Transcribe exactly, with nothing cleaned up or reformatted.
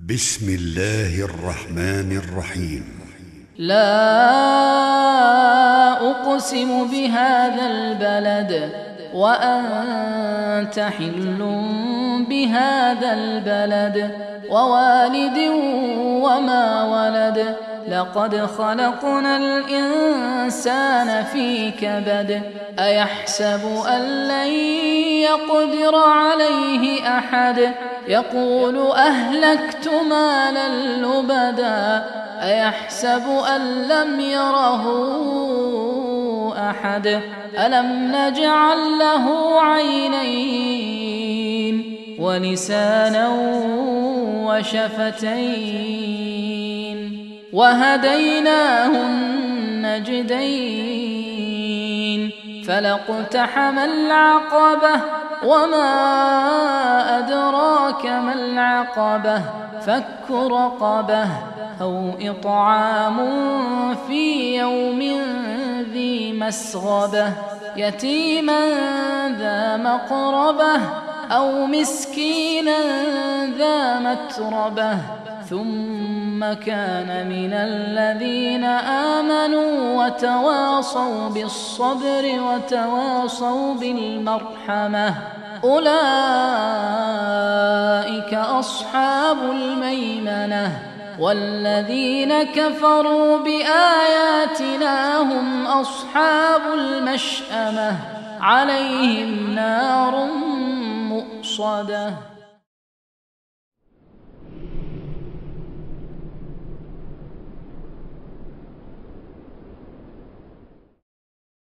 بسم الله الرحمن الرحيم. لا أقسم بهذا البلد وأنت حل بهذا البلد ووالد وما ولد لقد خلقنا الإنسان في كبد أيحسب أن لن يقدر عليه أحد يقول أهلكت مالا لبدا أيحسب أن لم يره أحد ألم نجعل له عينين ولسانا وشفتين وهديناه النجدين فلاقتحم العقبة وما أدراك ما العقبة فك رقبة أو إطعام في يوم ذي مسغبة يتيما ذا مقربة أو مسكينا ذا متربة ثم كان من الذين آمنوا وتواصوا بالصبر وتواصوا بالمرحمة أولئك أصحاب الميمنة والذين كفروا بآياتنا هم أصحاب المشأمة عليهم نار مؤصدة.